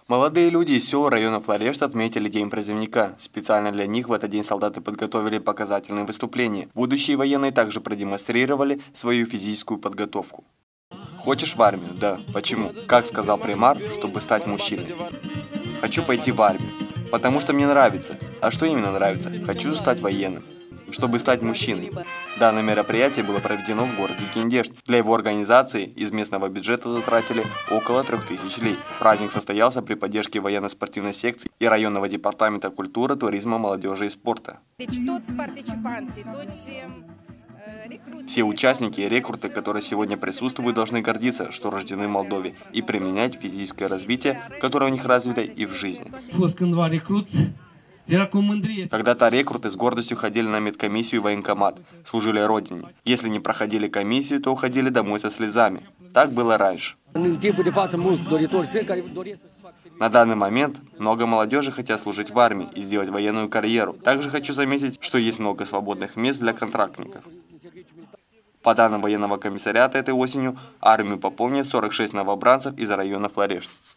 Молодые люди из сел района Флорешт отметили День призывника. Специально для них в этот день солдаты подготовили показательные выступления. Будущие военные также продемонстрировали свою физическую подготовку. Хочешь в армию? Да. Почему? Как сказал примар, чтобы стать мужчиной. Хочу пойти в армию, потому что мне нравится. А что именно нравится? Хочу стать военным, чтобы стать мужчиной. Данное мероприятие было проведено в городе Киндешт. Для его организации из местного бюджета затратили около 3000 лей. Праздник состоялся при поддержке военно-спортивной секции и районного департамента культуры, туризма, молодежи и спорта. Все участники и рекруты, которые сегодня присутствуют, должны гордиться, что рождены в Молдове, и применять физическое развитие, которое у них развито и в жизни. Когда-то рекруты с гордостью ходили на медкомиссию и военкомат, служили Родине. Если не проходили комиссию, то уходили домой со слезами. Так было раньше. На данный момент много молодежи хотят служить в армии и сделать военную карьеру. Также хочу заметить, что есть много свободных мест для контрактников. По данным военного комиссариата, этой осенью армию пополнит 46 новобранцев из района Флорешт.